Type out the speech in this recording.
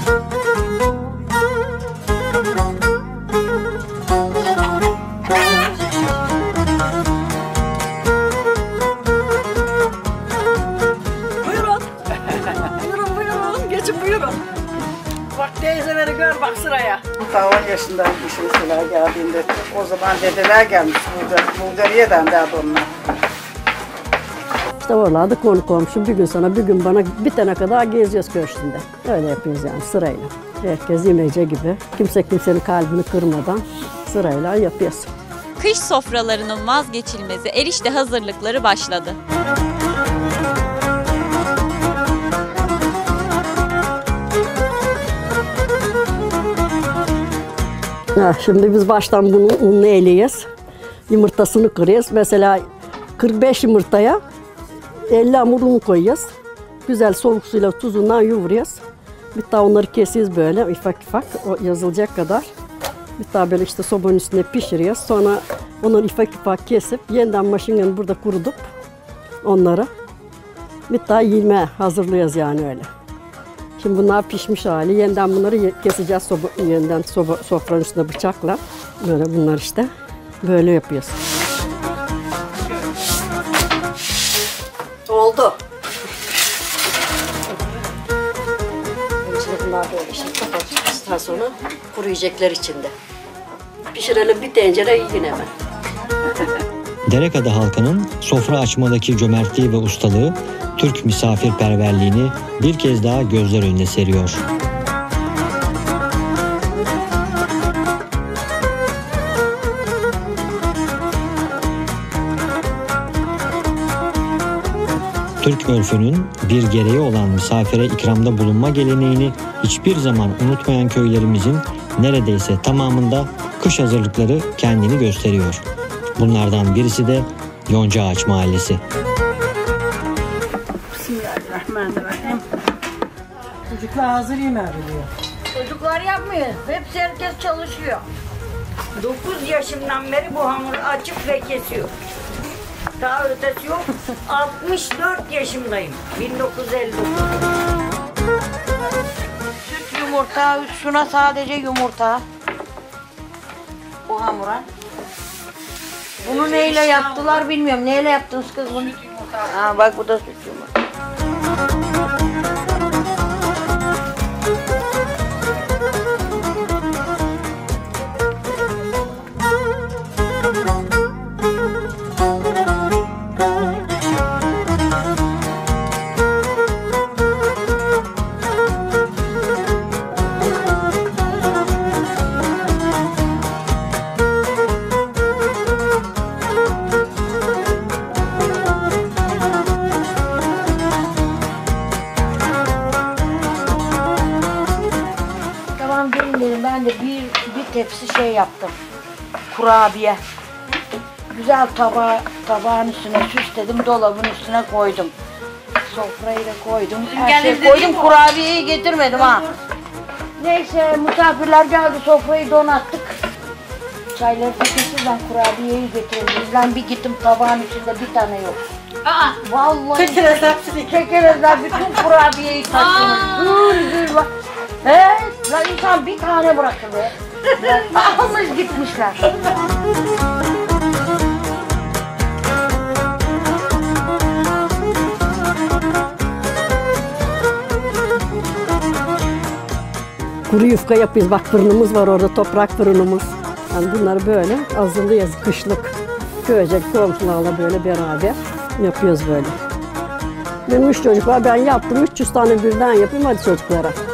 Bak teyzeleri gör bak sıraya. 10 yaşındaymış mesela geldiğinde. O zaman dedeler gelmiş Bulgariye'den derdi onlar. İşte oralarda konu komşu bir gün sana bir gün bana bitene kadar geziyoruz köşkünde. Öyle yapıyoruz yani sırayla. Herkes imece gibi. Kimse kimsenin kalbini kırmadan sırayla yapıyoruz. Kış sofralarının vazgeçilmezi erişte hazırlıkları başladı. Şimdi biz baştan bunu unlu eleyiz. Yumurtasını kırıyoruz. Mesela 45 yumurtaya 50 hamur un koyuyoruz. Güzel soğuk suyla tuzundan yoğuruyoruz. Bir daha onları kesiyoruz böyle ufak ufak o yazılacak kadar. Bir daha böyle işte sobanın üstünde pişiriyoruz. Sonra onları ufak ufak kesip yeniden maşinanın burada kurutup onları bir daha yeme hazırlıyoruz yani öyle. Şimdi bunlar pişmiş hali. Yeniden bunları keseceğiz sofranın üstünde bıçakla. Böyle bunlar işte böyle yapıyoruz. Oldu. Şimdi bunlar böyle şey kapatacağız. Daha sonra kuruyacaklar içinde. Pişirelim bir tencere yiyin hemen. Derekada halkının sofra açmadaki cömertliği ve ustalığı Türk misafirperverliğini bir kez daha gözler önüne seriyor. Türk örfünün bir gereği olan misafire ikramda bulunma geleneğini hiçbir zaman unutmayan köylerimizin neredeyse tamamında kış hazırlıkları kendini gösteriyor. Bunlardan birisi de Yoncaağaç Mahallesi. Bismillahirrahmanirrahim. Çocuklar hazır yemeği biliyor. Çocuklar yapmıyor. Hepsi herkes çalışıyor. 9 yaşımdan beri bu hamuru açıp ve kesiyor. Daha ötesi yok. 64 yaşındayım. 1959. Süt yumurta, üstüne sadece yumurta. Bu hamura. Bunu neyle yaptılar bilmiyorum. Neyle yaptınız kız bunu? Ha, bak bu da süt yumurta. Ben de bir tepsi şey yaptım. Kurabiye. Güzel tabağın üstüne süsledim, dolabın üstüne koydum. Sofrayı da koydum. Her şeyi koydum. Kurabiyeyi getirmedim ha. Neyse misafirler geldi, sofrayı donattık. Çayları takılsız ben kurabiyeyi getirdim. Ben bir gittim tabağın içinde bir tane yok. Vallahi çekerezler bütün kurabiyeyi taşımış. Gül bak. Lan insan bir tane bırakılıyor. Almış gitmişler. Kuru yufka yapıyoruz. Bak fırınımız var orada, toprak fırınımız. Yani bunları böyle hazırlıyoruz kışlık. Köyecek komşularla böyle beraber yapıyoruz böyle. Benim 3 çocuk var, ben yaptım. 300 tane birden yapayım hadi çocuklara.